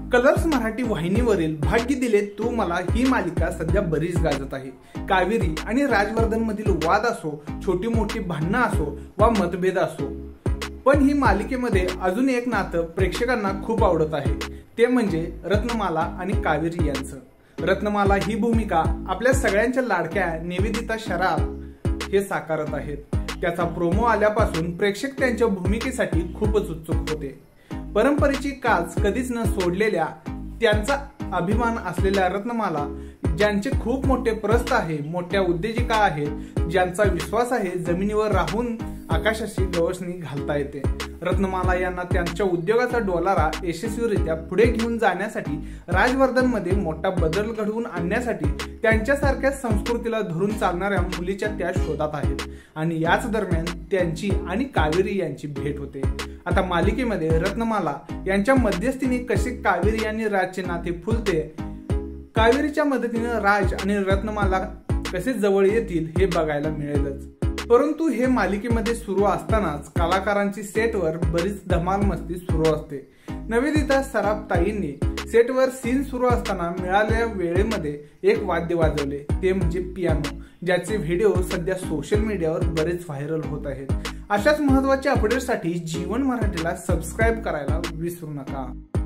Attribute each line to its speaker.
Speaker 1: Colours Marathi वाहिनीवरील भाग्य दिले तू मला ही मालिका सध्या बरीच गाजत आहे। कावेरी आणि राजवर्धन मधील वाद असो, छोटी मोठी भांडणं असो वा मतभेद असो, पण ही मालिकेमध्ये अजून एक नातं प्रेक्षकांना खूप आवडत आहे, ते म्हणजे रत्नमाला आणि कावेरी यांचं। रत्नमाला ही भूमिका आपल्या सगळ्यांच्या लाडक्या निवेदिता शराफ हे साकारत आहेत। त्याचा प्रोमो आल्यापासून प्रेक्षक त्यांच्या भूमिकेसाठी खूपच उत्सुक होते। परंपरेची काच कधीच न सोडलेल्या, त्यांचा अभिमान असलेल्या रत्नमाला, ज्यांचे खूप मोठे प्रस्थ आहे, मोठ्या उद्योजिका आहेत, ज्यांचा विश्वास आहे जमिनीवर राहून आकाशाशी गवसणी घालता येते। रत्नमाला यांना त्यांच्या उद्योगाचा डोलारा यशस्वीरित्या पुढे घेऊन जाण्यासाठी, राजवर्धन मध्ये मोठा बदल घडवून आणण्यासाठी त्यांच्यासारख्या संस्कृतीला धरून चालणाऱ्या मुलीच्या त्या शोधात आहेत आणि याच दरम्यान त्यांची आणि कावेरी यांची भेट होते। आता मालिकेमध्ये रत्नमाला यांच्या मध्यस्थीने कसे कावेरी आणि राजचे नाते फुलते, कावेरीच्या मदतीने राज आणि रत्नमाला कसे जवळ येतील हे बघायला मिळेलच। परंतु हे मालिकेमध्ये सुरू असतानाच कलाकारांची सेटवर बरीच धमाल मस्ती सुरू असते। निवेदिता सराफ ताईंनी सेटवर सीन सुरू असताना मिळालेल्या वेळेमध्ये एक वाद्य वाजवले, ते म्हणजे पियानो, ज्याचे व्हिडिओ सध्या सोशल मीडियावर बरेच व्हायरल होत आहेत। अशाच महत्त्वाच्या अपडेट्ससाठी जीवन मराठीला सबस्क्राईब करायला विसरू नका।